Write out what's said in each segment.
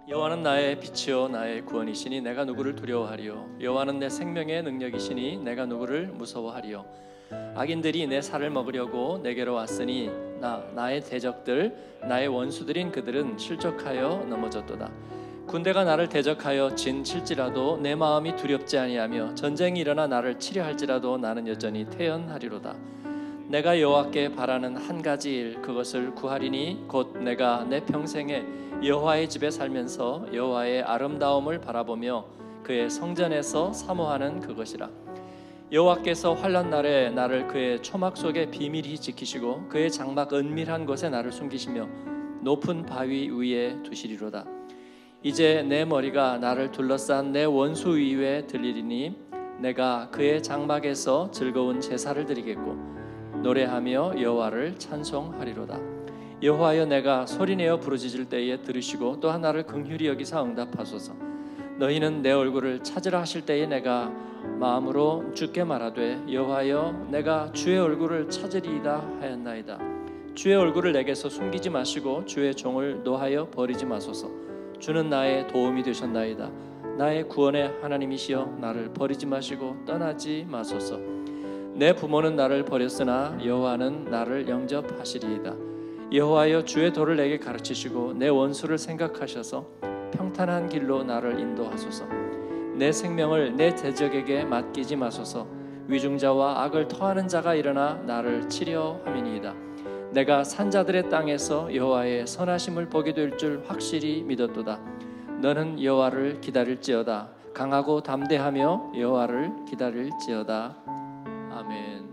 여호와는 나의 빛이요 나의 구원이시니 내가 누구를 두려워하리요. 여호와는 내 생명의 능력이시니 내가 누구를 무서워하리요. 악인들이 내 살을 먹으려고 내게로 왔으니 나의 대적들 나의 원수들인 그들은 실족하여 넘어졌도다. 군대가 나를 대적하여 칠지라도 내 마음이 두렵지 아니하며 전쟁이 일어나 나를 치려 할지라도 나는 여전히 태연하리로다. 내가 여호와께 바라는 한 가지 일 그것을 구하리니 곧 내가 내 평생에 여호와의 집에 살면서 여호와의 아름다움을 바라보며 그의 성전에서 사모하는 그것이라. 여호와께서 환난 날에 나를 그의 초막 속에 비밀히 지키시고 그의 장막 은밀한 곳에 나를 숨기시며 높은 바위 위에 두시리로다. 이제 내 머리가 나를 둘러싼 내 원수 위에 들리리니 내가 그의 장막에서 즐거운 제사를 드리겠고 노래하며 여호와를 찬송하리로다. 여호와여, 내가 소리내어 부르짖을 때에 들으시고 또한 나를 긍휼히 여기사 응답하소서. 너희는 내 얼굴을 찾으라 하실 때에 내가 마음으로 주께 말하되 여호와여, 내가 주의 얼굴을 찾으리이다 하였나이다. 주의 얼굴을 내게서 숨기지 마시고 주의 종을 노하여 버리지 마소서. 주는 나의 도움이 되셨나이다. 나의 구원의 하나님이시여, 나를 버리지 마시고 떠나지 마소서. 내 부모는 나를 버렸으나 여호와는 나를 영접하시리이다. 여호와여, 주의 도를 내게 가르치시고 내 원수를 생각하셔서 평탄한 길로 나를 인도하소서. 내 생명을 내 대적에게 맡기지 마소서. 위중자와 악을 토하는 자가 일어나 나를 치려 함이니이다. 내가 산자들의 땅에서 여호와의 선하심을 보게 될 줄 확실히 믿었도다. 너는 여호와를 기다릴지어다. 강하고 담대하며 여호와를 기다릴지어다. 아멘.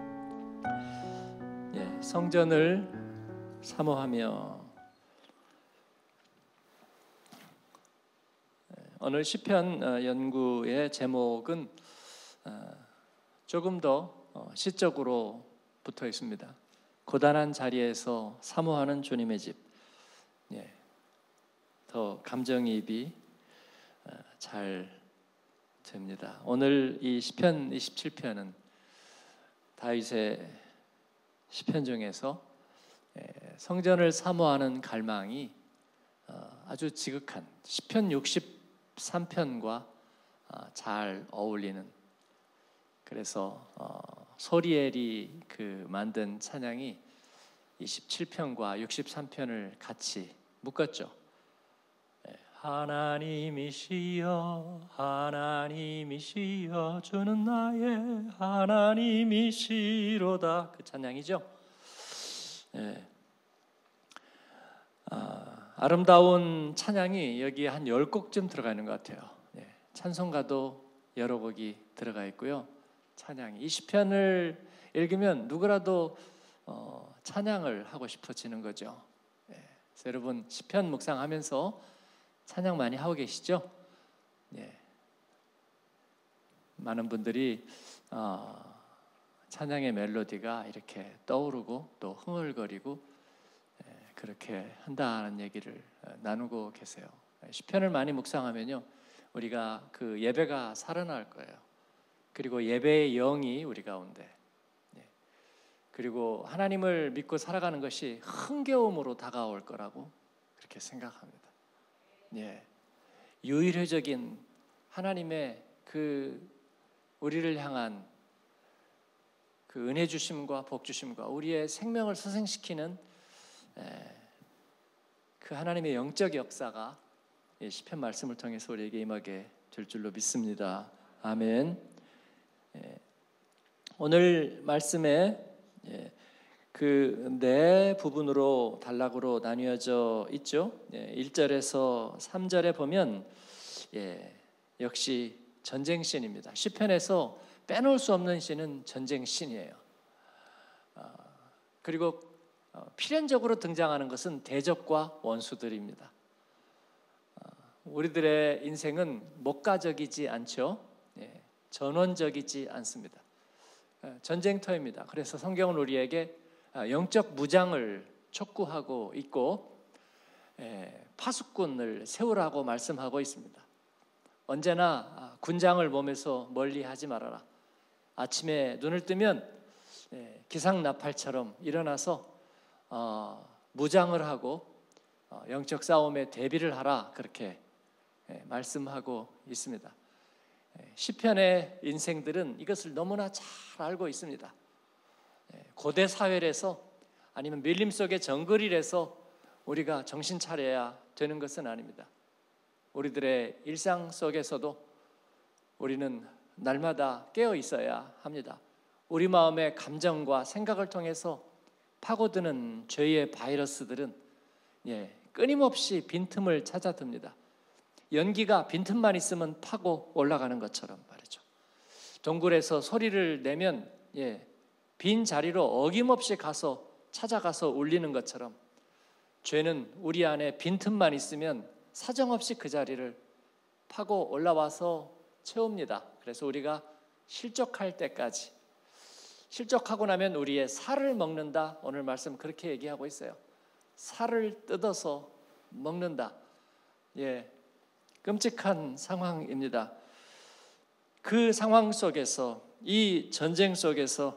성전을 사모하며, 오늘 시편 연구의 제목은 조금 더 시적으로 붙어 있습니다. 고단한 자리에서 사모하는 주님의 집. 더 감정이입이 잘 됩니다. 오늘 이 시편 27편은 다윗의 시편 중에서 성전을 사모하는 갈망이 아주 지극한 시편 63편과 잘 어울리는, 그래서 소리엘이 만든 찬양이 27편과 63편을 같이 묶었죠. 하나님이시여 하나님이시여 주는 나의 하나님이시로다, 그 찬양이죠. 아름다운 찬양이 여기에 한 10곡쯤 들어가 있는 것 같아요. 찬송가도 여러 곡이 들어가 있고요. 찬양이, 이 시편을 읽으면 누구라도 찬양을 하고 싶어지는 거죠. 그래서 여러분 시편 묵상하면서 찬양 많이 하고 계시죠? 많은 분들이 찬양의 멜로디가 이렇게 떠오르고 또 흥얼거리고 그렇게 한다는 얘기를 나누고 계세요. 시편을 많이 묵상하면요, 우리가 그 예배가 살아날 거예요. 그리고 예배의 영이 우리 가운데, 그리고 하나님을 믿고 살아가는 것이 흥겨움으로 다가올 거라고 그렇게 생각합니다. 유일회적인 하나님의 우리를 향한 그 은혜 주심과 복 주심과 우리의 생명을 소생시키는 그 하나님의 영적 역사가 시편 말씀을 통해서 우리에게 임하게 될 줄로 믿습니다. 아멘. 오늘 말씀에 그 네 부분으로 단락으로 나뉘어져 있죠. 1절에서 3절에 보면 역시 전쟁씬입니다. 시편에서 빼놓을 수 없는 씬은 전쟁씬이에요. 그리고 필연적으로 등장하는 것은 대적과 원수들입니다. 우리들의 인생은 목가적이지 않죠. 전원적이지 않습니다. 전쟁터입니다. 그래서 성경은 우리에게 영적 무장을 촉구하고 있고 파수꾼을 세우라고 말씀하고 있습니다. 언제나 군장을 몸에서 멀리하지 말아라. 아침에 눈을 뜨면 기상나팔처럼 일어나서 무장을 하고 영적 싸움에 대비를 하라 그렇게 말씀하고 있습니다. 시편의 인생들은 이것을 너무나 잘 알고 있습니다. 고대 사회에서 아니면 밀림 속의 정글이라서 우리가 정신 차려야 되는 것은 아닙니다. 우리들의 일상 속에서도 우리는 날마다 깨어 있어야 합니다. 우리 마음의 감정과 생각을 통해서 파고드는 죄의 바이러스들은 끊임없이 빈틈을 찾아듭니다. 연기가 빈틈만 있으면 파고 올라가는 것처럼 말이죠. 동굴에서 소리를 내면 빈 자리로 어김없이 찾아가서 울리는 것처럼 죄는 우리 안에 빈틈만 있으면 사정없이 그 자리를 파고 올라와서 채웁니다. 그래서 우리가 실족할 때까지, 실족하고 나면 우리의 살을 먹는다. 오늘 말씀 그렇게 얘기하고 있어요. 살을 뜯어서 먹는다. 끔찍한 상황입니다. 그 상황 속에서, 이 전쟁 속에서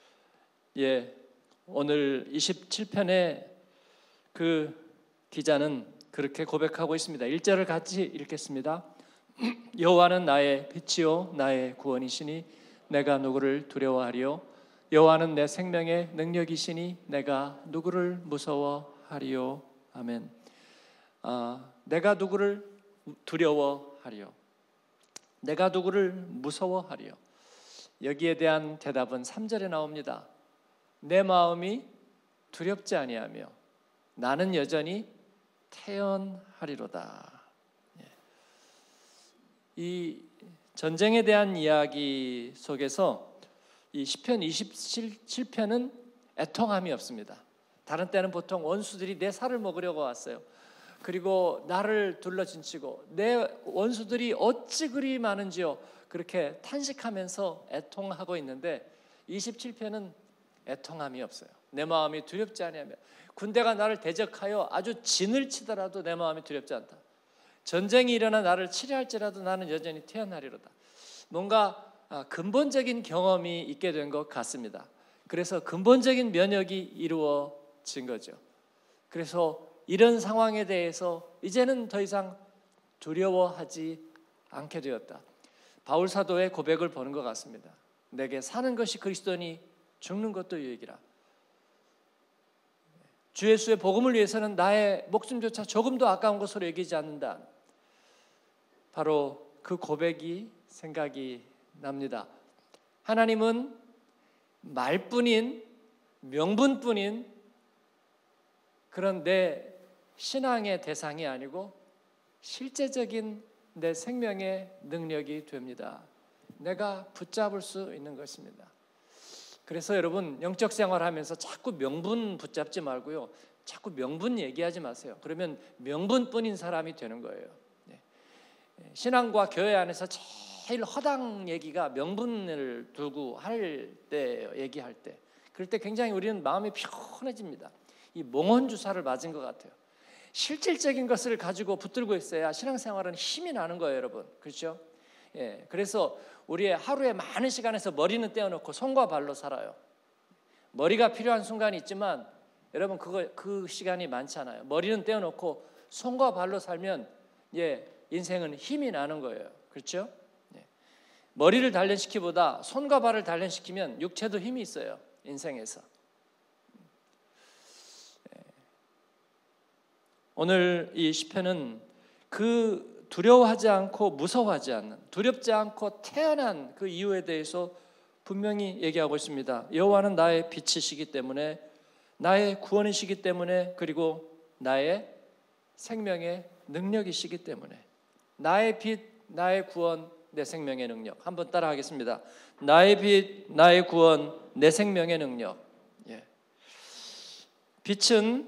오늘 27편의 그 기자는 그렇게 고백하고 있습니다. 1절을 같이 읽겠습니다. 여호와는 나의 빛이요 나의 구원이시니 내가 누구를 두려워하리요. 여호와는 내 생명의 능력이시니 내가 누구를 무서워하리요. 아멘. 내가 누구를 두려워하리요. 내가 누구를 무서워하리요. 여기에 대한 대답은 3절에 나옵니다. 내 마음이 두렵지 아니하며 나는 여전히 태연하리로다. 이 전쟁에 대한 이야기 속에서 이 시편 27편은 애통함이 없습니다. 다른 때는 보통 원수들이 내 살을 먹으려고 왔어요. 그리고 나를 둘러진치고 내 원수들이 어찌 그리 많은지요. 그렇게 탄식하면서 애통하고 있는데 27편은 애통함이 없어요. 내 마음이 두렵지 아니하며 군대가 나를 대적하여 아주 진을 치더라도 내 마음이 두렵지 않다. 전쟁이 일어나 나를 치료할지라도 나는 여전히 태어나리로다. 뭔가 근본적인 경험이 있게 된 것 같습니다. 그래서 근본적인 면역이 이루어진 거죠. 그래서 이런 상황에 대해서 이제는 더 이상 두려워하지 않게 되었다. 바울 사도의 고백을 보는 것 같습니다. 내게 사는 것이 그리스도니 죽는 것도 유익이라. 주 예수의 복음을 위해서는 나의 목숨조차 조금도 아까운 것으로 여기지 않는다. 바로 그 고백이 생각이 납니다. 하나님은 말뿐인, 명분뿐인 그런 내 신앙의 대상이 아니고 실제적인 내 생명의 능력이 됩니다. 내가 붙잡을 수 있는 것입니다. 그래서 여러분 영적 생활하면서 자꾸 명분 붙잡지 말고요. 자꾸 명분 얘기하지 마세요. 그러면 명분뿐인 사람이 되는 거예요. 신앙과 교회 안에서 제일 허당 얘기가 명분을 두고 할 때, 얘기할 때, 그럴 때 굉장히 우리는 마음이 편해집니다. 이 몽원 주사를 맞은 것 같아요. 실질적인 것을 가지고 붙들고 있어야 신앙생활은 힘이 나는 거예요, 여러분. 그렇죠? 그래서 우리의 하루에 많은 시간에서 머리는 떼어놓고 손과 발로 살아요. 머리가 필요한 순간이 있지만 여러분 그 시간이 많지 않아요. 머리는 떼어놓고 손과 발로 살면 인생은 힘이 나는 거예요. 그렇죠? 머리를 단련시키보다 손과 발을 단련시키면 육체도 힘이 있어요. 인생에서. 오늘 이 시편은 그 두려워하지 않고 무서워하지 않는, 두렵지 않고 태어난 그 이유에 대해서 분명히 얘기하고 있습니다. 여호와는 나의 빛이시기 때문에, 나의 구원이시기 때문에, 그리고 나의 생명의 능력이시기 때문에. 나의 빛, 나의 구원, 내 생명의 능력. 한번 따라 하겠습니다. 나의 빛, 나의 구원, 내 생명의 능력. 빛은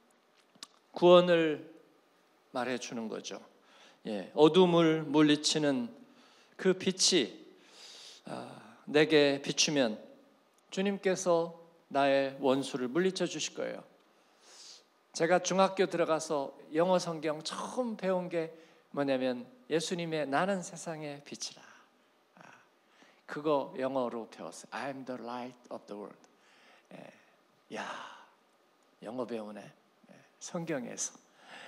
구원을 말해주는 거죠. 어둠을 물리치는 그 빛이 내게 비추면 주님께서 나의 원수를 물리쳐 주실 거예요. 제가 중학교 들어가서 영어 성경 처음 배운 게 뭐냐면 예수님의 나는 세상의 빛이라. 그거 영어로 배웠어요. I'm the light of the world. 야, 영어 배우네. 성경에서.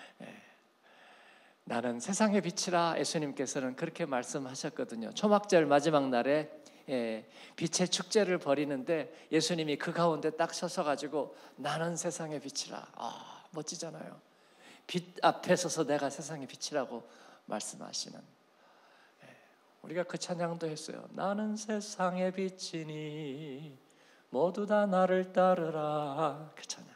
나는 세상의 빛이라 예수님께서는 그렇게 말씀하셨거든요. 초막절 마지막 날에 빛의 축제를 벌이는데 예수님이 그 가운데 딱 서셔가지고 나는 세상의 빛이라. 멋지잖아요. 빛 앞에 서서 내가 세상의 빛이라고 말씀하시는. 우리가 그 찬양도 했어요. 나는 세상의 빛이니 모두 다 나를 따르라. 그 찬양.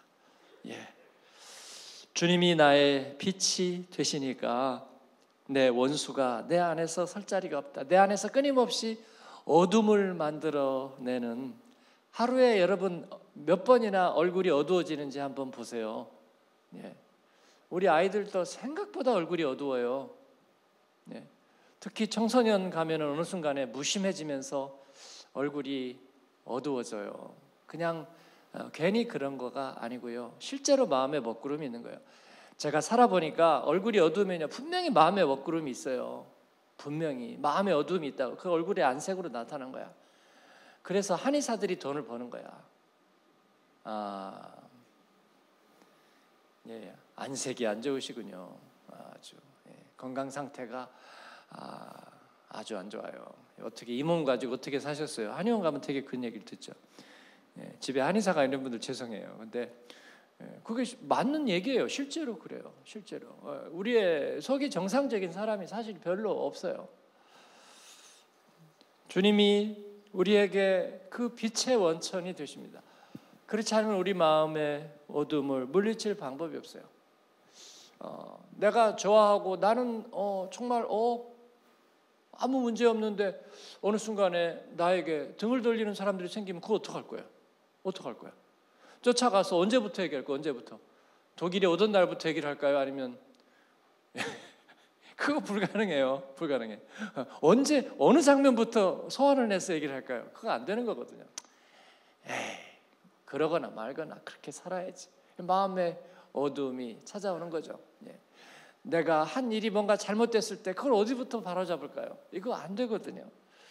주님이 나의 빛이 되시니까 내 원수가 내 안에서 설 자리가 없다. 내 안에서 끊임없이 어둠을 만들어내는, 하루에 여러분 몇 번이나 얼굴이 어두워지는지 한번 보세요. 우리 아이들도 생각보다 얼굴이 어두워요. 특히 청소년 가면 어느 순간에 무심해지면서 얼굴이 어두워져요. 그냥 괜히 그런 거가 아니고요. 실제로 마음에 먹구름이 있는 거예요. 제가 살아보니까 얼굴이 어두우면요, 분명히 마음에 먹구름이 있어요. 분명히 마음에 어두움이 있다고. 그 얼굴에 안색으로 나타난 거야. 그래서 한의사들이 돈을 버는 거야. 안색이 안 좋으시군요. 아주 건강 상태가 아주 안 좋아요. 어떻게 이 몸 가지고 어떻게 사셨어요? 한의원 가면 되게 그런 얘기를 듣죠. 집에 한의사가 있는 분들 죄송해요. 근데 그게 맞는 얘기예요. 실제로 그래요. 실제로 우리의 속이 정상적인 사람이 사실 별로 없어요. 주님이 우리에게 그 빛의 원천이 되십니다. 그렇지 않으면 우리 마음의 어둠을 물리칠 방법이 없어요. 내가 좋아하고 나는 정말 아무 문제 없는데 어느 순간에 나에게 등을 돌리는 사람들이 생기면 그거 어떡할 거야? 어떡할 거야? 쫓아가서 언제부터 얘기할 거야? 언제부터? 독일에 오던 날부터 얘기를 할까요? 아니면 그거 불가능해요. 불가능해. 언제 어느 장면부터 소환을 해서 얘기를 할까요? 그거 안 되는 거거든요. 그러거나 말거나 그렇게 살아야지. 마음의 어두움이 찾아오는 거죠. 내가 한 일이 뭔가 잘못됐을 때 그걸 어디부터 바로잡을까요? 이거 안 되거든요.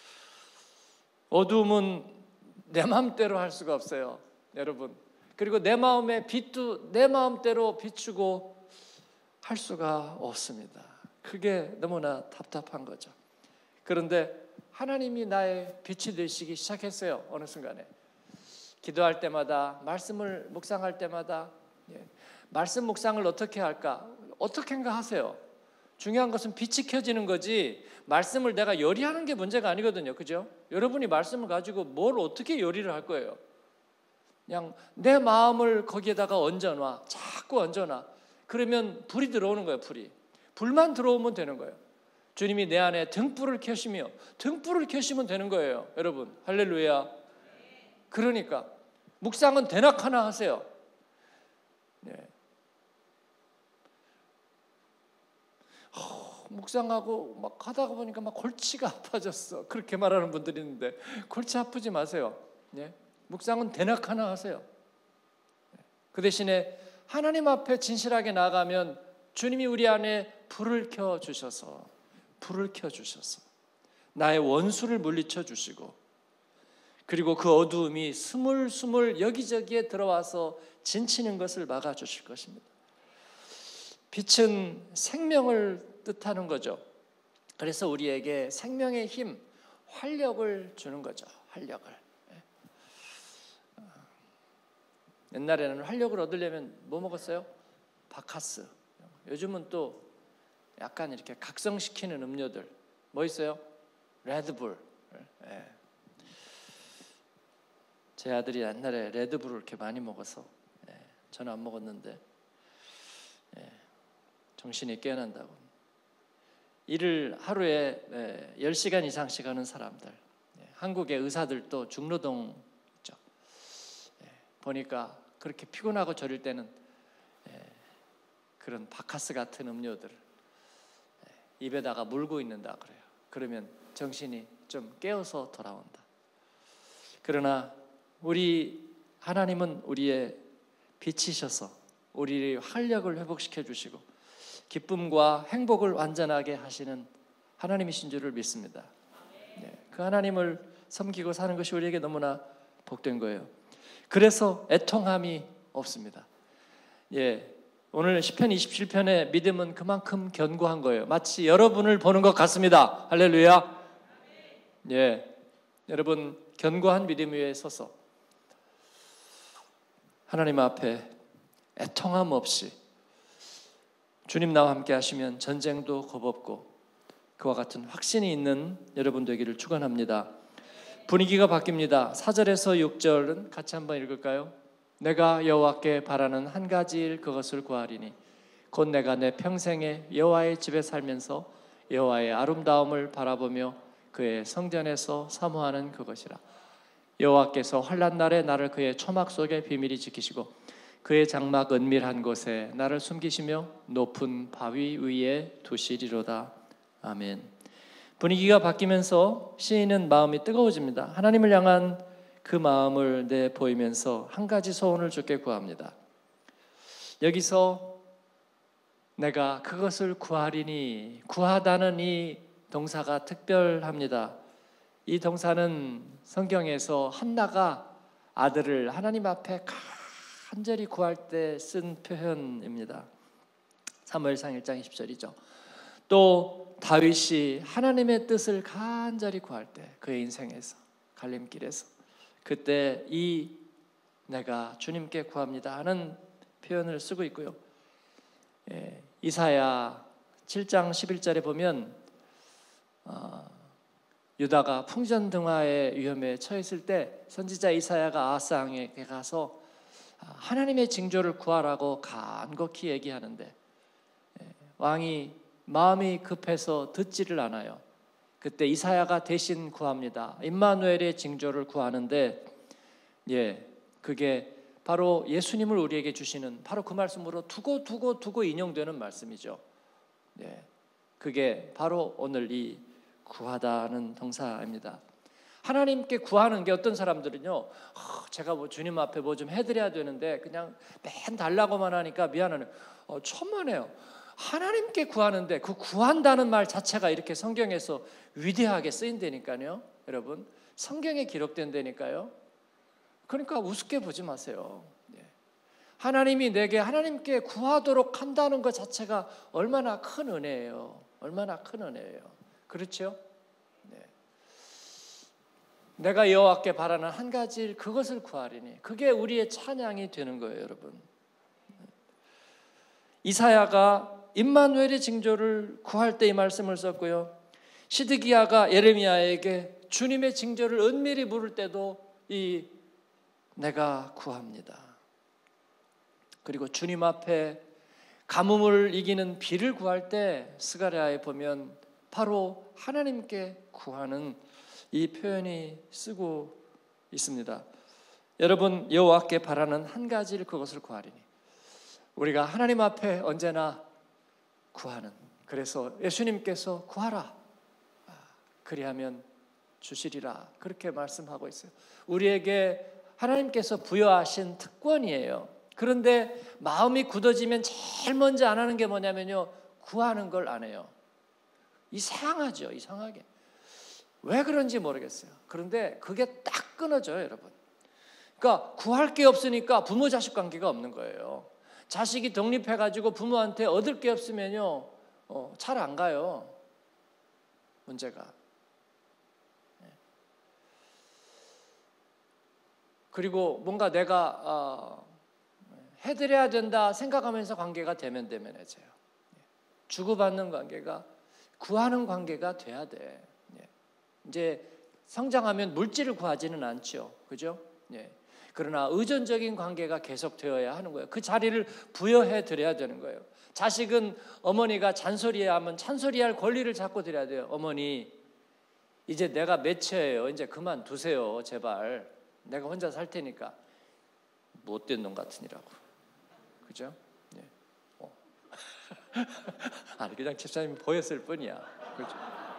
어두움은 내 마음대로 할 수가 없어요, 여러분. 그리고 내 마음의 빛도 내 마음대로 비추고 할 수가 없습니다. 그게 너무나 답답한 거죠. 그런데 하나님이 나의 빛이 되시기 시작했어요. 어느 순간에 기도할 때마다, 말씀을 묵상할 때마다. 말씀 묵상을 어떻게 할까? 어떻게인가 하세요. 중요한 것은 빛이 켜지는 거지 말씀을 내가 요리하는 게 문제가 아니거든요. 그죠? 여러분이 말씀을 가지고 뭘 어떻게 요리를 할 거예요? 그냥 내 마음을 거기에다가 얹어놔. 자꾸 얹어놔. 그러면 불이 들어오는 거예요. 불만 들어오면 되는 거예요. 주님이 내 안에 등불을 켜시며 등불을 켜시면 되는 거예요. 여러분 할렐루야. 그러니까 묵상은 대낮 하나 하세요. 묵상하고 막 하다가 보니까 막 골치가 아파졌어. 그렇게 말하는 분들이 있는데 골치 아프지 마세요. 묵상은 대낮 하나 하세요. 그 대신에 하나님 앞에 진실하게 나가면 주님이 우리 안에 불을 켜주셔서 나의 원수를 물리쳐 주시고, 그리고 그 어두움이 스물스물 여기저기에 들어와서 진치는 것을 막아주실 것입니다. 빛은 생명을 뜻하는 거죠. 그래서 우리에게 생명의 힘, 활력을 주는 거죠. 활력을. 옛날에는 활력을 얻으려면 뭐 먹었어요? 바카스. 요즘은 또 약간 이렇게 각성시키는 음료들 뭐 있어요? 레드불. 제 아들이 옛날에 레드불을 이렇게 많이 먹어서 저는 안 먹었는데 정신이 깨어난다고. 일을 하루에 10시간 이상씩 하는 사람들, 한국의 의사들도 중노동 있죠. 보니까 그렇게 피곤하고 저릴 때는 그런 바카스 같은 음료들을 입에다가 물고 있는다 그래요. 그러면 정신이 좀 깨어서 돌아온다. 그러나 우리 하나님은 우리의 빛이셔서 우리의 활력을 회복시켜 주시고 기쁨과 행복을 완전하게 하시는 하나님이신 줄을 믿습니다. 그 하나님을 섬기고 사는 것이 우리에게 너무나 복된 거예요. 그래서 애통함이 없습니다. 오늘 시편 27편의 믿음은 그만큼 견고한 거예요. 마치 여러분을 보는 것 같습니다. 할렐루야. 예, 여러분 견고한 믿음 위에 서서 하나님 앞에 애통함 없이 주님 나와 함께 하시면 전쟁도 겁없고 그와 같은 확신이 있는 여러분 되기를 축원합니다. 분위기가 바뀝니다. 4절에서 6절은 같이 한번 읽을까요? 내가 여호와께 바라는 한 가지 일 그것을 구하리니 곧 내가 내 평생에 여호와의 집에 살면서 여호와의 아름다움을 바라보며 그의 성전에서 사모하는 그것이라. 여호와께서 환난 날에 나를 그의 초막 속에 비밀히 지키시고 그의 장막 은밀한 곳에 나를 숨기시며 높은 바위 위에 두시리로다. 아멘. 분위기가 바뀌면서 시인은 마음이 뜨거워집니다. 하나님을 향한 그 마음을 내보이면서 한 가지 소원을 주께 구합니다. 여기서 내가 그것을 구하리니, 구하다는 이 동사가 특별합니다. 이 동사는 성경에서 한나가 아들을 하나님 앞에 간절히 구할 때 쓴 표현입니다. 사무엘상 1장 20절이죠. 또 다윗이 하나님의 뜻을 간절히 구할 때 그의 인생에서 갈림길에서 그때 이 내가 주님께 구합니다 하는 표현을 쓰고 있고요. 이사야 7장 11절에 보면 유다가 풍전등화의 위험에 처했을 때 선지자 이사야가 아하스 왕에게 가서 하나님의 징조를 구하라고 간곡히 얘기하는데 왕이 마음이 급해서 듣지를 않아요. 그때 이사야가 대신 구합니다. 임마누엘의 징조를 구하는데 그게 바로 예수님을 우리에게 주시는 바로 그 말씀으로 두고 인용되는 말씀이죠. 그게 바로 오늘 이 구하다는 동사입니다. 하나님께 구하는 게 어떤 사람들은요, 제가 뭐 주님 앞에 뭐 좀 해드려야 되는데 그냥 맨 달라고만 하니까 미안하네요. 천만에요. 하나님께 구하는데 그 구한다는 말 자체가 이렇게 성경에서 위대하게 쓰인다니까요. 여러분 성경에 기록된다니까요. 그러니까 우습게 보지 마세요. 하나님이 내게 하나님께 구하도록 한다는 것 자체가 얼마나 큰 은혜예요. 얼마나 큰 은혜예요. 그렇죠? 내가 여호와께 바라는 한 가지 일 그것을 구하리니 그게 우리의 찬양이 되는 거예요. 여러분 이사야가 임마누엘의 징조를 구할 때 이 말씀을 썼고요. 시드기야가 예레미야에게 주님의 징조를 은밀히 물을 때도 이 내가 구합니다. 그리고 주님 앞에 가뭄을 이기는 비를 구할 때 스가랴에 보면 바로 하나님께 구하는 이 표현이 쓰고 있습니다. 여러분 여호와께 바라는 한 가지를 그것을 구하리니 우리가 하나님 앞에 언제나 구하는, 그래서 예수님께서 구하라 그리하면 주시리라 그렇게 말씀하고 있어요. 우리에게 하나님께서 부여하신 특권이에요. 그런데 마음이 굳어지면 제일 먼저 안 하는 게 뭐냐면요, 구하는 걸 안 해요. 이상하죠. 이상하게 왜 그런지 모르겠어요. 그런데 그게 딱 끊어져요. 여러분 그러니까 구할 게 없으니까 부모 자식 관계가 없는 거예요. 자식이 독립해가지고 부모한테 얻을 게 없으면요 잘 안 가요. 문제가. 그리고 뭔가 내가 해드려야 된다 생각하면서 관계가 대면대면해져요. 주고받는 관계가 구하는 관계가 돼야 돼. 이제 성장하면 물질을 구하지는 않죠. 그죠? 그러나 의존적인 관계가 계속되어야 하는 거예요. 그 자리를 부여해 드려야 되는 거예요. 자식은 어머니가 잔소리하면 잔소리할 권리를 잡고 드려야 돼요. 어머니 이제 내가 매체예요. 이제 그만두세요. 제발. 내가 혼자 살 테니까. 못된 놈 같으니라고. 그죠? 아니 그냥 집사님이 보였을 뿐이야. 그죠?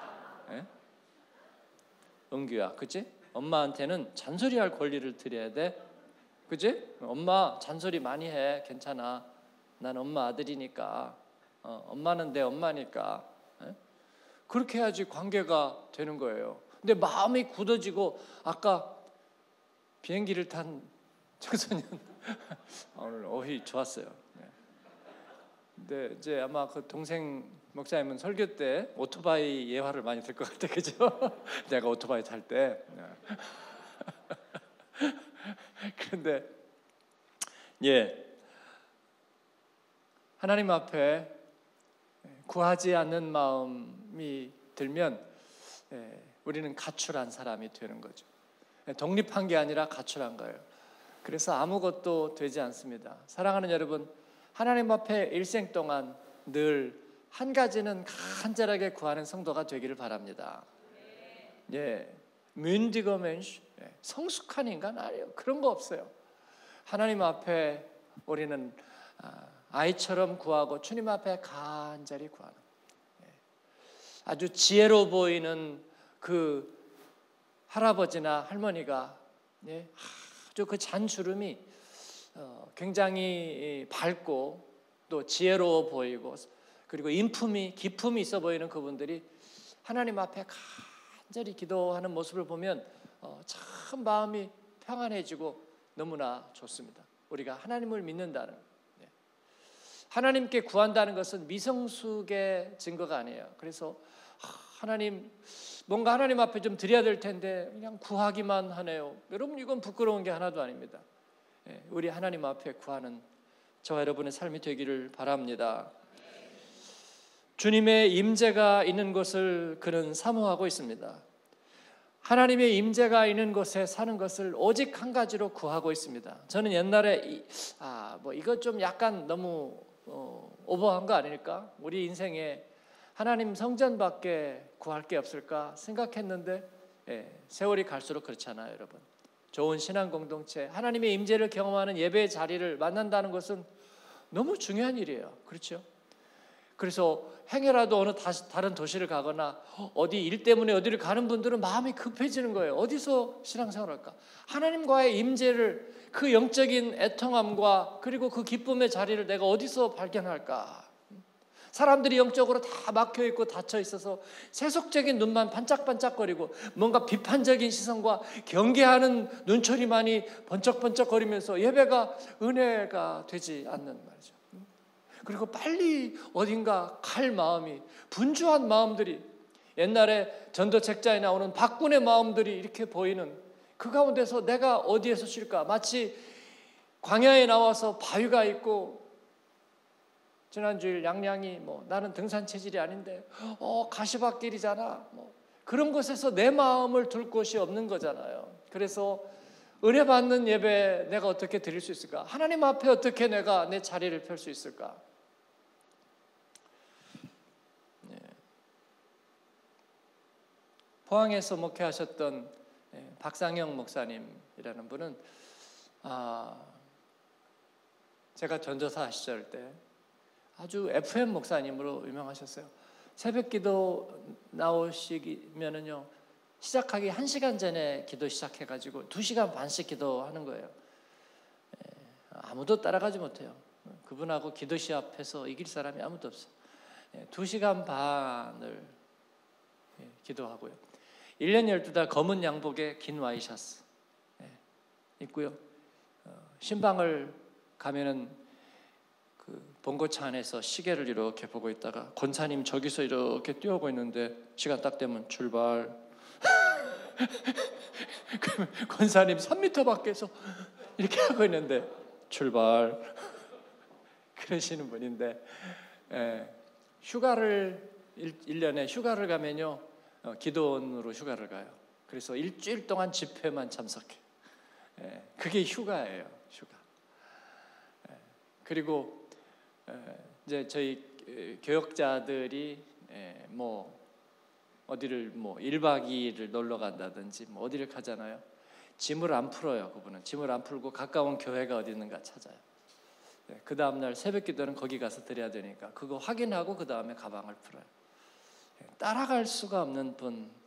은규야, 그치? 엄마한테는 잔소리할 권리를 드려야 돼. 그치? 엄마 잔소리 많이 해. 괜찮아. 난 엄마 아들이니까. 엄마는 내 엄마니까. 그렇게 해야지 관계가 되는 거예요. 근데 마음이 굳어지고 아까 비행기를 탄 청소년 오늘 어휘 좋았어요. 근데 이제 아마 그 동생 목사님은 설교 때 오토바이 예화를 많이 들 것 같아, 그죠? 내가 오토바이 탈 때. 그런데 예, 하나님 앞에 구하지 않는 마음이 들면 우리는 가출한 사람이 되는 거죠. 독립한 게 아니라 가출한 거예요. 그래서 아무것도 되지 않습니다. 사랑하는 여러분, 하나님 앞에 일생 동안 늘 한 가지는 간절하게 구하는 성도가 되기를 바랍니다. 예, myndiger Mensch, 성숙한 인간 아니에요. 그런 거 없어요. 하나님 앞에 우리는 아이처럼 구하고 주님 앞에 간절히 구하는, 아주 지혜로워 보이는 그 할아버지나 할머니가 아주 그 잔주름이 굉장히 밝고 또 지혜로워 보이고, 그리고 기품이 있어 보이는 그분들이 하나님 앞에 간절히 기도하는 모습을 보면 참 마음이 평안해지고 너무나 좋습니다. 우리가 하나님을 믿는다는, 하나님께 구한다는 것은 미성숙의 증거가 아니에요. 그래서 뭔가 하나님 앞에 좀 드려야 될 텐데 그냥 구하기만 하네요. 여러분, 이건 부끄러운 게 하나도 아닙니다. 우리 하나님 앞에 구하는 저와 여러분의 삶이 되기를 바랍니다. 주님의 임재가 있는 곳을 그는 사모하고 있습니다. 하나님의 임재가 있는 곳에 사는 것을 오직 한 가지로 구하고 있습니다. 저는 옛날에 이거 좀 약간 너무 오버한 거 아닐까? 우리 인생에 하나님 성전밖에 구할 게 없을까 생각했는데 세월이 갈수록 그렇잖아요, 여러분. 좋은 신앙 공동체, 하나님의 임재를 경험하는 예배의 자리를 만난다는 것은 너무 중요한 일이에요. 그렇죠? 그래서 행여라도 어느 다른 도시를 가거나 어디 일 때문에 어디를 가는 분들은 마음이 급해지는 거예요. 어디서 신앙생활할까? 하나님과의 임재를, 그 영적인 애통함과 그리고 그 기쁨의 자리를 내가 어디서 발견할까? 사람들이 영적으로 다 막혀있고 닫혀있어서 세속적인 눈만 반짝반짝거리고 뭔가 비판적인 시선과 경계하는 눈초리만이 번쩍번쩍거리면서 예배가 은혜가 되지 않는 말이죠. 그리고 빨리 어딘가 갈 마음이, 분주한 마음들이, 옛날에 전도책자에 나오는 박군의 마음들이 이렇게 보이는 그 가운데서 내가 어디에서 쉴까? 마치 광야에 나와서 바위가 있고, 지난주일 양양이 나는 등산 체질이 아닌데 가시밭길이잖아, 그런 곳에서 내 마음을 둘 곳이 없는 거잖아요. 그래서 은혜 받는 예배 내가 어떻게 드릴 수 있을까? 하나님 앞에 어떻게 내가 내 자리를 펼 수 있을까? 포항에서 목회하셨던 박상영 목사님이라는 분은 제가 전도사 시절 때 아주 FM 목사님으로 유명하셨어요. 새벽기도 나오시면은요, 시작하기 1시간 전에 기도 시작해가지고 2시간 반씩 기도하는 거예요. 아무도 따라가지 못해요. 그분하고 기도 시합해서 이길 사람이 아무도 없어요. 2시간 반을 기도하고요. 1년 12달 검은 양복에 긴 와이셔츠 입고요. 신방을 가면은 그 봉고차 안에서 시계를 이렇게 보고 있다가 권사님 저기서 이렇게 뛰어오고 있는데 시간 딱 되면 출발. 권사님 3m 밖에서 이렇게 하고 있는데 출발. 그러시는 분인데, 휴가를 1년에 휴가를 가면요, 기도원으로 휴가를 가요. 그래서 일주일 동안 집회만 참석해. 그게 휴가예요, 휴가. 그리고 이제 저희 교역자들이 어디를 1박 2일을 놀러 간다든지 어디를 가잖아요. 짐을 안 풀어요. 그분은 짐을 안 풀고 가까운 교회가 어디 있는가 찾아요. 그 다음날 새벽기도는 거기 가서 드려야 되니까 그거 확인하고 그 다음에 가방을 풀어요. 따라갈 수가 없는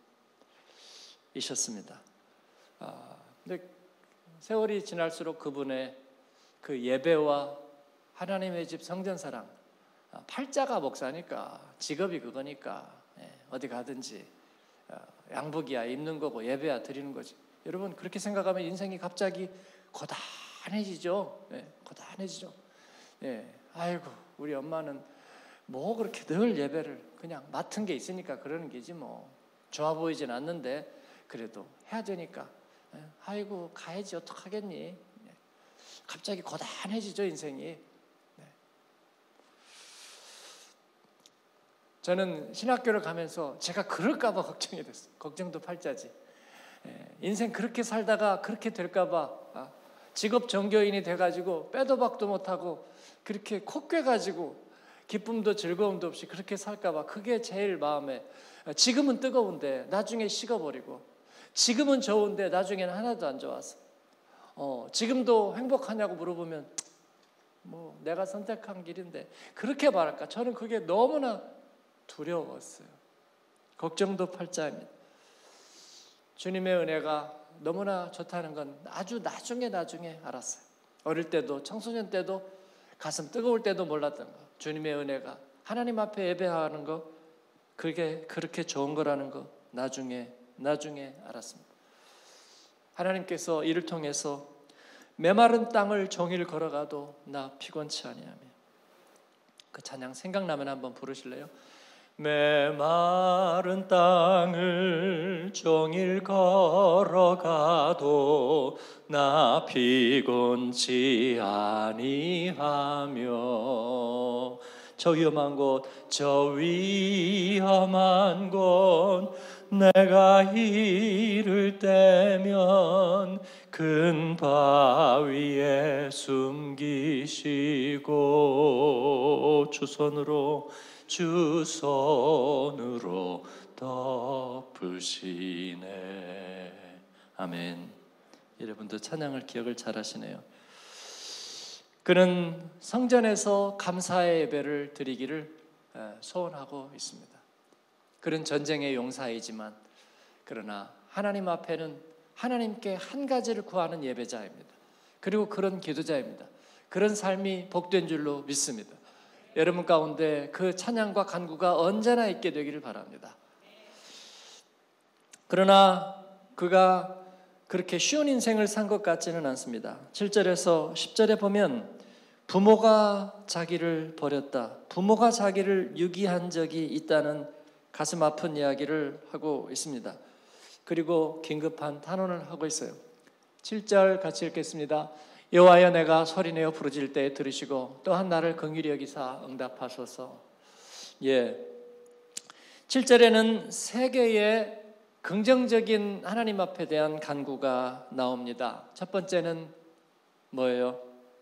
분이셨습니다. 근데 세월이 지날수록 그분의 그 예배와 하나님의 집 성전사랑, 팔자가 목사니까 직업이 그거니까 어디 가든지 양복이야 입는 거고 예배야 드리는 거지. 여러분, 그렇게 생각하면 인생이 갑자기 고단해지죠. 고단해지죠. 아이고 우리 엄마는 뭐 그렇게 늘 예배를 그냥 맡은 게 있으니까 그러는 게지 뭐 좋아 보이진 않는데 그래도 해야 되니까 아이고 가야지 어떡하겠니. 갑자기 고단해지죠 인생이. 저는 신학교를 가면서 제가 그럴까 봐 걱정이 됐어요. 걱정도 팔자지. 인생 그렇게 살다가 그렇게 될까 봐 직업 종교인이 돼가지고 빼도 박도 못하고 그렇게 콧괴가지고 기쁨도 즐거움도 없이 그렇게 살까 봐 그게 제일 마음에. 지금은 뜨거운데 나중에 식어버리고, 지금은 좋은데 나중에는 하나도 안 좋아서, 지금도 행복하냐고 물어보면 뭐 내가 선택한 길인데 그렇게 말할까. 저는 그게 너무나 두려웠어요. 걱정도 팔자입니다. 주님의 은혜가 너무나 좋다는 건 아주 나중에 알았어요. 어릴 때도 청소년 때도 가슴 뜨거울 때도 몰랐던 거. 주님의 은혜가 하나님 앞에 예배하는 거 그게 그렇게 좋은 거라는 거 나중에 알았습니다. 하나님께서 이를 통해서 메마른 땅을 종일 걸어가도 나 피곤치 아니하며. 그 찬양 생각나면 한번 부르실래요? 메마른 땅을 종일 걸어가도 나 피곤치 아니하며. 저 위험한 곳 내가 이를 때면 큰 바위에 숨기시고 주 손으로 덮으시네. 아멘. 여러분도 찬양을 기억을 잘 하시네요. 그는 성전에서 감사의 예배를 드리기를 소원하고 있습니다. 그는 전쟁의 용사이지만 그러나 하나님 앞에는 하나님께 한 가지를 구하는 예배자입니다. 그리고 그런 기도자입니다. 그런 삶이 복된 줄로 믿습니다. 여러분 가운데 그 찬양과 간구가 언제나 있게 되기를 바랍니다. 그러나 그가 그렇게 쉬운 인생을 산 것 같지는 않습니다. 7절에서 10절에 보면 부모가 자기를 버렸다, 부모가 자기를 유기한 적이 있다는 가슴 아픈 이야기를 하고 있습니다. 그리고 긴급한 탄원을 하고 있어요. 7절 같이 읽겠습니다. 여호와여 내가 소리내어 부르짖을 때 들으시고 또한 나를 긍휼히 여기사 응답하소서. 7절에는 세 개의 긍정적인 하나님 앞에 대한 간구가 나옵니다. 첫 번째는 뭐예요?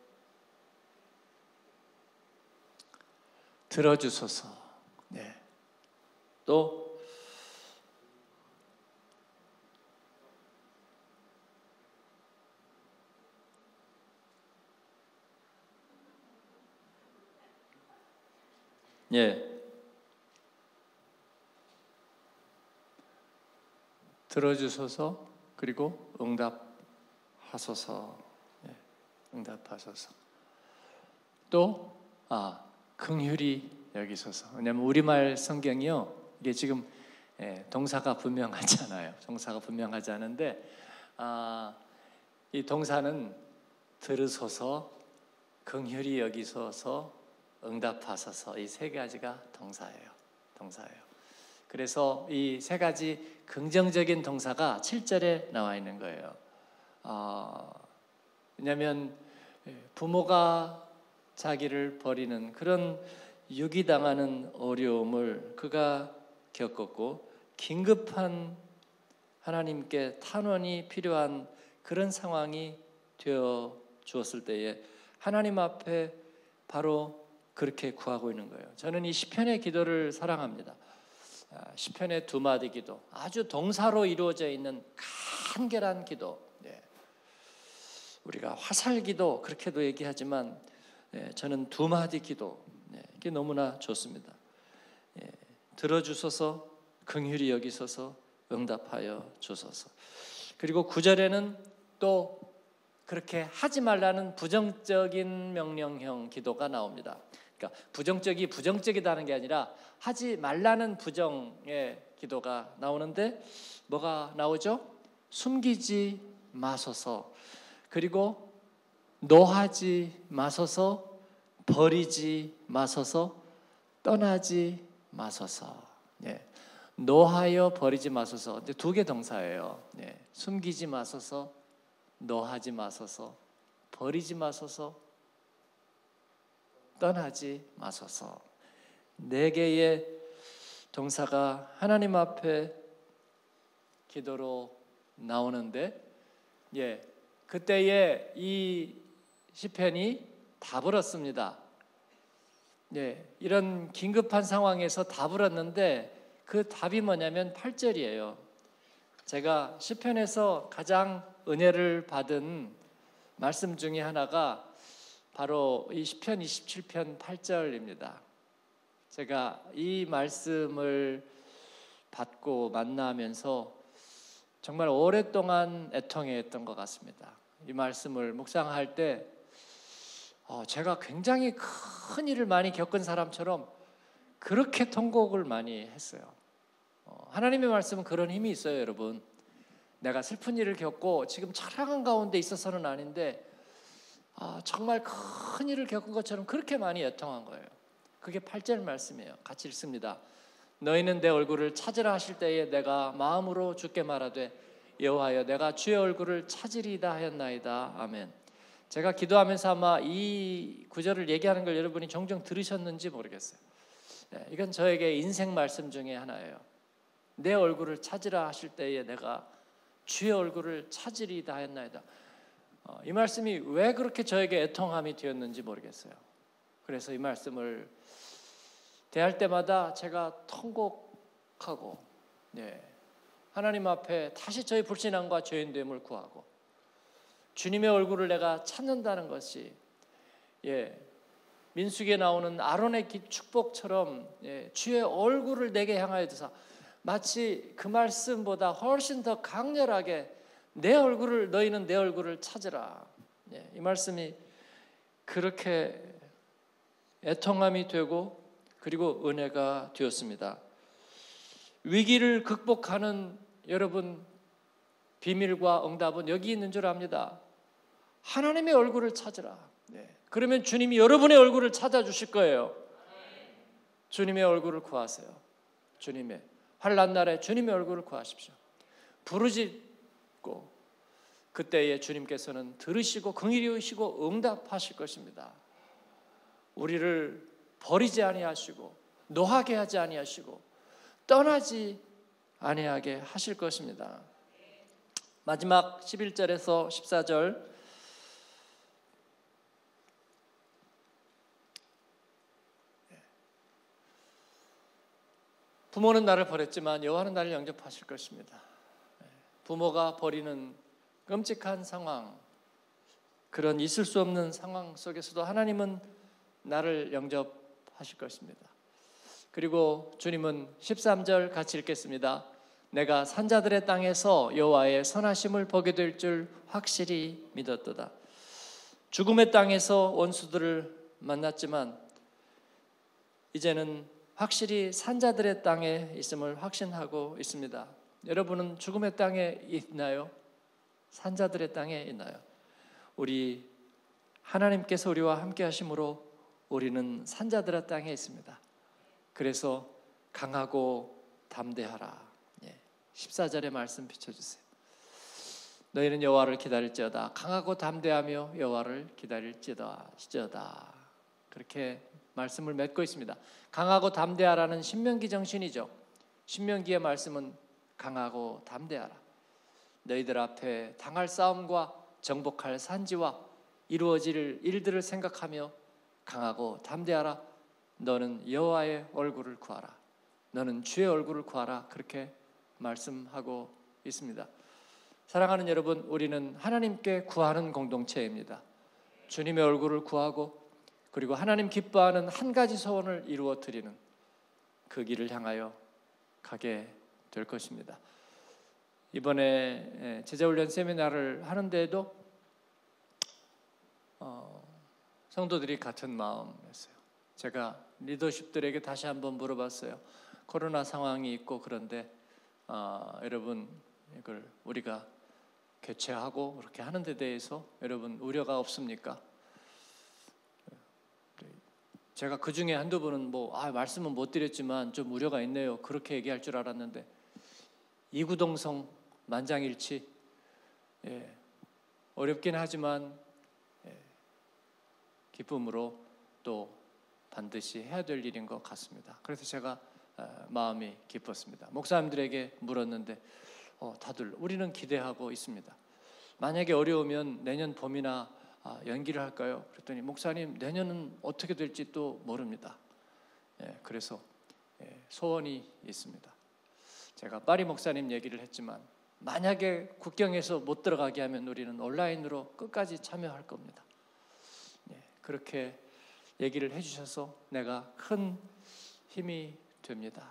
들어주소서. 또 들어주소서. 그리고 응답하소서. 응답하소서. 또 긍휼히 여기소서. 왜냐하면 우리말 성경이요, 이게 지금 동사가 분명하잖아요. 동사가 분명하지 않은데 이 동사는 들으소서, 긍휼히 여기소서, 응답하소서, 이 세 가지가 동사예요. 그래서 이 세 가지 긍정적인 동사가 7절에 나와 있는 거예요. 왜냐하면 부모가 자기를 버리는 그런 유기당하는 어려움을 그가 겪었고, 긴급한 하나님께 탄원이 필요한 그런 상황이 되어 주었을 때에 하나님 앞에 바로 그렇게 구하고 있는 거예요. 저는 이 시편의 기도를 사랑합니다. 시편의 두 마디 기도, 아주 동사로 이루어져 있는 간결한 기도. 우리가 화살 기도 그렇게도 얘기하지만 저는 두 마디 기도, 이게 너무나 좋습니다. 들어주소서, 긍휼히 여기소서, 응답하여 주소서. 그리고 9절에는 또 그렇게 하지 말라는 부정적인 명령형 기도가 나옵니다. 그러니까 부정적이다는 게 아니라 하지 말라는 부정의 기도가 나오는데 뭐가 나오죠? 숨기지 마소서, 그리고 노하지 마소서, 버리지 마소서, 떠나지 마소서. 예. 노하여 버리지 마소서. 두 개 동사예요. 예. 숨기지 마소서, 노하지 마소서, 버리지 마소서, 떠나지 마소서. 네 개의 동사가 하나님 앞에 기도로 나오는데, 예, 그때에 이 시편이 답을 얻습니다. 예, 이런 긴급한 상황에서 답을 얻는데 그 답이 뭐냐면 8절이에요. 제가 시편에서 가장 은혜를 받은 말씀 중에 하나가 바로 이 시편 27편 8절입니다. 제가 이 말씀을 받고 만나면서 정말 오랫동안 애통했던 것 같습니다. 이 말씀을 묵상할 때 제가 굉장히 큰 일을 많이 겪은 사람처럼 그렇게 통곡을 많이 했어요. 하나님의 말씀은 그런 힘이 있어요, 여러분. 내가 슬픈 일을 겪고 지금 처량한 가운데 있어서는 아닌데 정말 큰 일을 겪은 것처럼 그렇게 많이 애통한 거예요. 그게 8절 말씀이에요. 같이 읽습니다. 너희는 내 얼굴을 찾으라 하실 때에 내가 마음으로 주께 말하되 여호와여 내가 주의 얼굴을 찾으리이다 하였나이다. 아멘. 제가 기도하면서 아마 이 구절을 얘기하는 걸 여러분이 종종 들으셨는지 모르겠어요. 이건 저에게 인생 말씀 중에 하나예요. 내 얼굴을 찾으라 하실 때에 내가 주의 얼굴을 찾으리이다 하였나이다. 이 말씀이 왜 그렇게 저에게 애통함이 되었는지 모르겠어요. 그래서 이 말씀을 대할 때마다 제가 통곡하고 하나님 앞에 다시 저의 불신앙과 죄인됨을 구하고 주님의 얼굴을 내가 찾는다는 것이 민수기에 나오는 아론의 축복처럼 주의 얼굴을 내게 향하여 두사 마치 그 말씀보다 훨씬 더 강렬하게 내 얼굴을 너희는 내 얼굴을 찾으라. 이 말씀이 그렇게 애통함이 되고 그리고 은혜가 되었습니다. 위기를 극복하는 여러분 비밀과 응답은 여기 있는 줄 압니다. 하나님의 얼굴을 찾으라. 그러면 주님이 여러분의 얼굴을 찾아주실 거예요. 주님의 얼굴을 구하세요. 주님의 환난 날에 주님의 얼굴을 구하십시오. 부르짖고 그때에 주님께서는 들으시고 긍휼히 여기시고 응답하실 것입니다. 우리를 버리지 아니하시고 노하게 하지 아니하시고 떠나지 아니하게 하실 것입니다. 마지막 11절에서 14절 부모는 나를 버렸지만 여호와는 나를 영접하실 것입니다. 부모가 버리는 끔찍한 상황, 그런 있을 수 없는 상황 속에서도 하나님은 나를 영접하실 것입니다. 그리고 주님은 13절 같이 읽겠습니다. 내가 산자들의 땅에서 여호와의 선하심을 보게 될 줄 확실히 믿었도다. 죽음의 땅에서 원수들을 만났지만 이제는 확실히 산자들의 땅에 있음을 확신하고 있습니다. 여러분은 죽음의 땅에 있나요? 산자들의 땅에 있나요? 우리 하나님께서 우리와 함께 하심으로 우리는 산자들의 땅에 있습니다. 그래서 강하고 담대하라. 14절의 말씀 비춰주세요. 너희는 여호와를 기다릴지어다. 강하고 담대하며 여호와를 기다릴지어다. 그렇게 말씀을 맺고 있습니다. 강하고 담대하라는 신명기 정신이죠. 신명기의 말씀은 강하고 담대하라. 너희들 앞에 당할 싸움과 정복할 산지와 이루어질 일들을 생각하며 강하고 담대하라. 너는 여호와의 얼굴을 구하라. 너는 주의 얼굴을 구하라. 그렇게 말씀하고 있습니다. 사랑하는 여러분, 우리는 하나님께 구하는 공동체입니다. 주님의 얼굴을 구하고 그리고 하나님 기뻐하는 한 가지 소원을 이루어 드리는 그 길을 향하여 가게 될 것입니다. 이번에 제자훈련 세미나를 하는데도 성도들이 같은 마음이었어요. 제가 리더십들에게 다시 한번 물어봤어요. 코로나 상황이 있고 그런데 여러분 이걸 우리가 개최하고 그렇게 하는 데 대해서 여러분 우려가 없습니까? 제가 그 중에 한두 분은 말씀은 못 드렸지만 좀 우려가 있네요. 그렇게 얘기할 줄 알았는데 이구동성 만장일치, 어렵긴 하지만 기쁨으로 또 반드시 해야 될 일인 것 같습니다. 그래서 제가 마음이 기뻤습니다. 목사님들에게 물었는데 다들 우리는 기대하고 있습니다. 만약에 어려우면 내년 봄이나 연기를 할까요? 그랬더니 목사님 내년은 어떻게 될지 또 모릅니다. 그래서 소원이 있습니다. 제가 파리 목사님 얘기를 했지만 만약에 국경에서 못 들어가게 하면 우리는 온라인으로 끝까지 참여할 겁니다. 그렇게 얘기를 해주셔서 내가 큰 힘이 됩니다.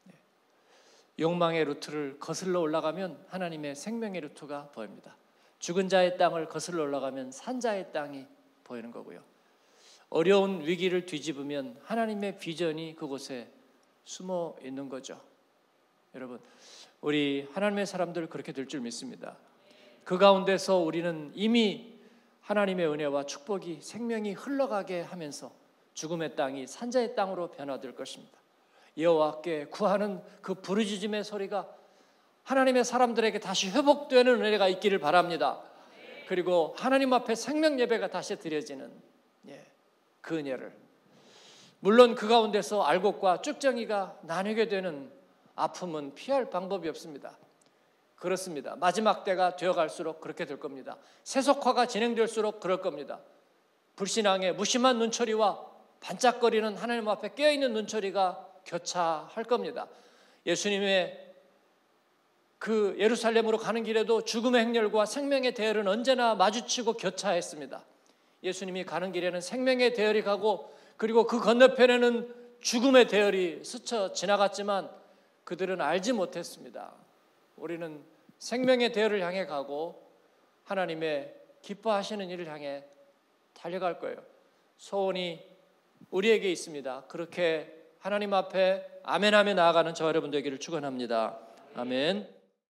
욕망의 루트를 거슬러 올라가면 하나님의 생명의 루트가 보입니다. 죽은 자의 땅을 거슬러 올라가면 산자의 땅이 보이는 거고요. 어려운 위기를 뒤집으면 하나님의 비전이 그곳에 숨어 있는 거죠. 여러분, 우리 하나님의 사람들 그렇게 될 줄 믿습니다. 그 가운데서 우리는 이미 하나님의 은혜와 축복이 생명이 흘러가게 하면서 죽음의 땅이 산자의 땅으로 변화될 것입니다. 여호와께 구하는 그 부르짖음의 소리가 하나님의 사람들에게 다시 회복되는 은혜가 있기를 바랍니다. 그리고 하나님 앞에 생명 예배가 다시 드려지는 그 은혜를, 물론 그 가운데서 알곡과 쭉정이가 나뉘게 되는 아픔은 피할 방법이 없습니다. 그렇습니다. 마지막 때가 되어갈수록 그렇게 될 겁니다. 세속화가 진행될수록 그럴 겁니다. 불신앙의 무심한 눈초리와 반짝거리는 하나님 앞에 깨어있는 눈초리가 교차할 겁니다. 예수님의 그 예루살렘으로 가는 길에도 죽음의 행렬과 생명의 대열은 언제나 마주치고 교차했습니다. 예수님이 가는 길에는 생명의 대열이 가고 그리고 그 건너편에는 죽음의 대열이 스쳐 지나갔지만 그들은 알지 못했습니다. 우리는 생명의 대열을 향해 가고 하나님의 기뻐하시는 일을 향해 달려갈 거예요. 소원이 우리에게 있습니다. 그렇게 하나님 앞에 아멘하며 나아가는 저와 여러분 되기를 축원합니다. 아멘.